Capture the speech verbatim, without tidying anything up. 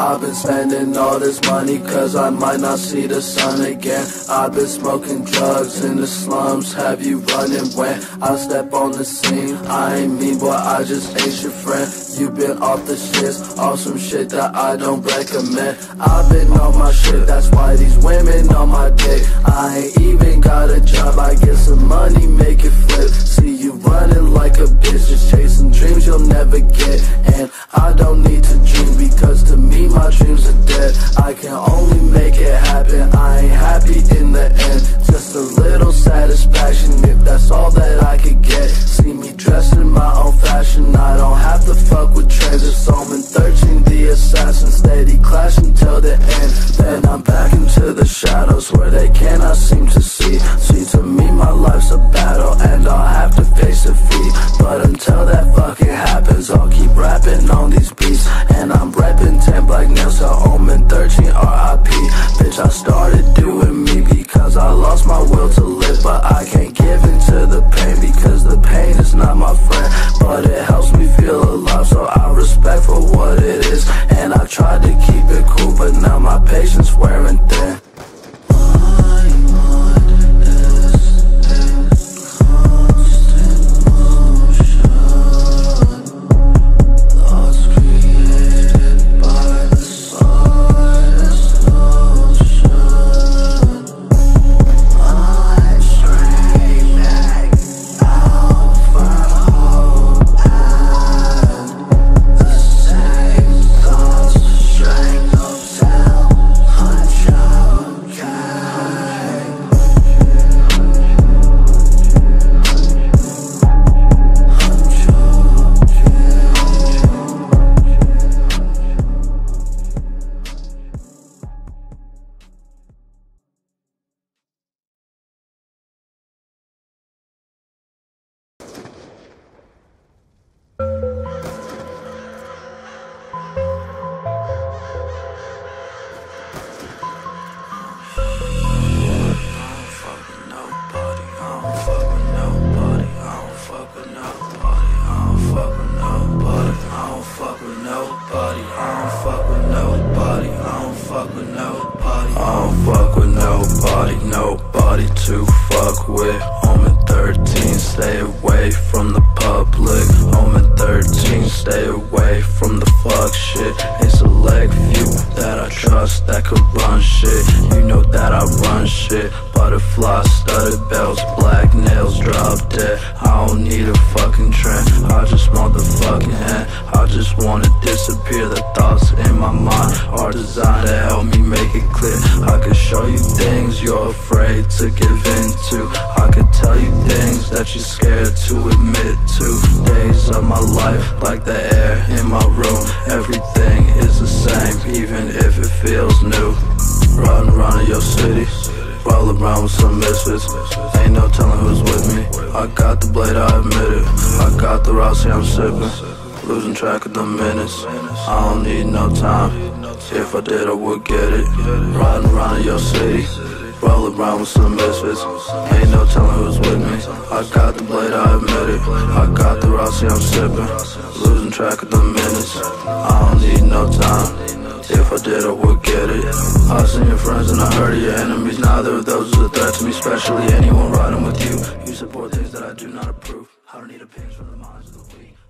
I've been spending all this money cause I might not see the sun again. I've been smoking drugs in the slums, have you running when I step on the scene? I ain't mean, boy, I just ain't your friend. You been off the shits, off some shit that I don't recommend. I've been on my shit, that's why these women on my dick. I ain't even got a job, I get some money, make it flip. See you running like a bitch, just chasing dreams you'll never get. And I don't need to dream, because to me my dreams are dead. I can only make it happen, I ain't happy in the end. Just a little satisfaction, if that's all that I could get. See me dressed in my own fashion, I don't have to fuck with trends. It's Omen thirteen, the assassin, steady clashing till the end. Then I'm back into the shadows where they cannot seem to see. See, to me my life's a battle and I'll have to face defeat. But until that fucking happens, I'll keep rapping on these beats. And I'm repping ten black nails to Omen thirteen R I P. Bitch, I started doing me because I lost my will to live. But I can't give in to the pain, because the pain is not my friend. But it helps me feel alive, so I respect for what it is. And I tried to keep it cool, but now my patience wearing thin. Nobody to fuck with. Omen thirteen, stay away from the public. Omen thirteen, stay away from the fuck shit. A select few that I trust that could run shit. You know that I run shit. Butterfly, studded bells, black nails, drop dead. I don't need a fucking trend, I just want the fucking hand. I just wanna disappear, the thoughts in my mind are designed to help me make it clear. I could show you things you're afraid to give into. I could tell you things that you're scared to admit to. Days of my life like the air in my room. Everything is the same, even if it feels new. Riding around in your city, roll around with some misfits. Ain't no telling who's with me. I got the blade, I admit it. I got the Rossi, I'm sipping, losing track of the minutes. I don't need no time, if I did I would get it. Riding around in your city, roll around with some misfits. Ain't no telling who's with me. I got the blade, I admit it. I got the Rossi, I'm sipping, losing track of the minutes. I don't need no time, if I did I would get it. I've seen your friends and I heard of your enemies. Neither of those is a threat to me, especially anyone riding with you. You support things that I do not approve. I don't need opinions from the minds of the weak.